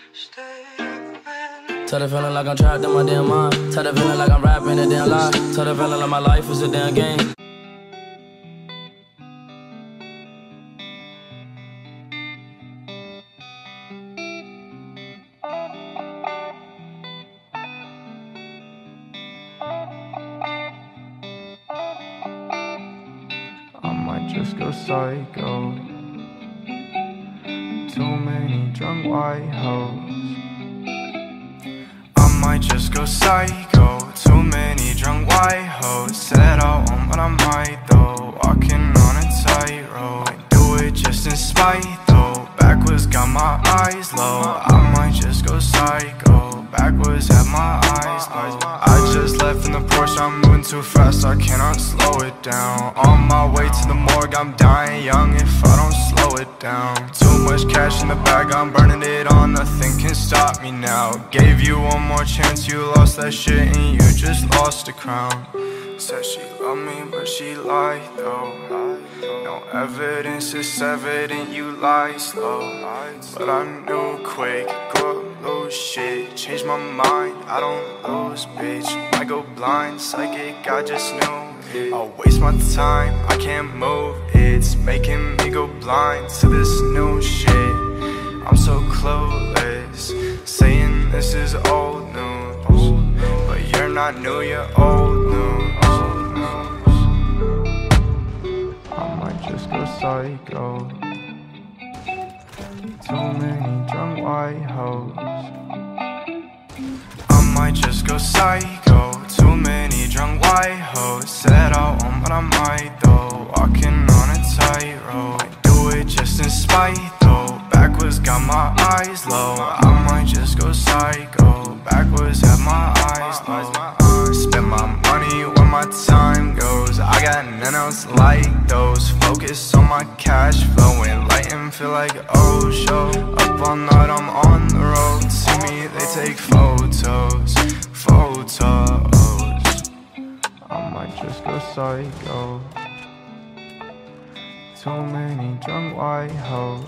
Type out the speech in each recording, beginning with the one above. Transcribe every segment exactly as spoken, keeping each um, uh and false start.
Tell the feeling like I'm trapped in my damn mind. Tell the feeling like I'm rapping a damn lie. Tell the feeling like my life is a damn game. I might just go psycho. Too many drunk white hoes. I might just go psycho. Too many drunk white hoes. Said I won't, but I might though. Walking on a tightrope. Might do it just in spite though. Backwards got my eyes low. I might just go psycho. Backwards have my eyes low. I just left in the Porsche, I'm moving too fast, I cannot slow it down. On my way to the morgue, I'm dying young if I don't slow it down. Too much cash in the bag, I'm burning it all, nothing can stop me now. Gave you one more chance, you lost that shit and you just lost the crown. Said she loved me, but she lied though. No evidence, it's evident you lie slow. But I knew quick, go up, lose shit. Change my mind, I don't lose, bitch. I go blind, psychic, I just knew it. I'll waste my time, I can't move. It's making me go blind to this new shit. I'm so clueless, saying this is old news. But you're not new, you're old news. I might just go psycho. Too many drunk white hoes. I might just go psycho. Too many drunk white hoes. Said I won't, but I might though. Walking on a tightrope. Might do it just in spite though. Backwards got my eyes low. I might just go psycho. Backwards have my eyes low. Spend my money when my time goes. I got none else like those. Focus on my cash flow. Enlightened, feel like oh show. Up all night, I'm on the road. See me, they take photos. Photos. I might just go psycho. Too many drunk white hoes.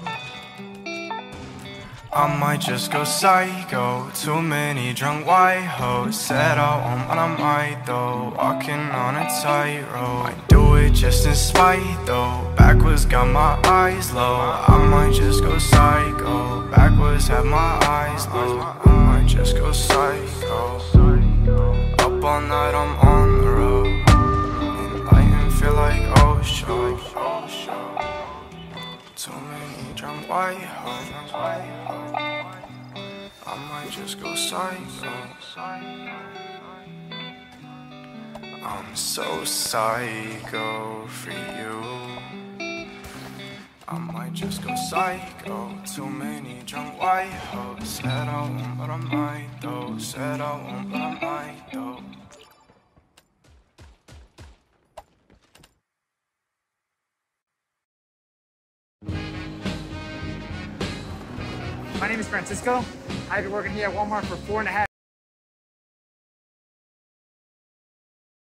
I might just go psycho. Too many drunk white hoes. Said I won't, but I might though. Walking on a tightrope. Might do it just in spite though. Backwards got my eyes low. I might just go psycho. Backwards have my eyes low. I might just go psycho. Up all night, I'm on the road. Enlightened, feel like oh show. Too many drunk white hoes. I might just go psycho. I'm so psycho for you. I might just go psycho. Too many drunk white hoes. Said I won't, but I might though. Said I won't, but I might though. My name is Francisco. I've been working here at Walmart for four and a half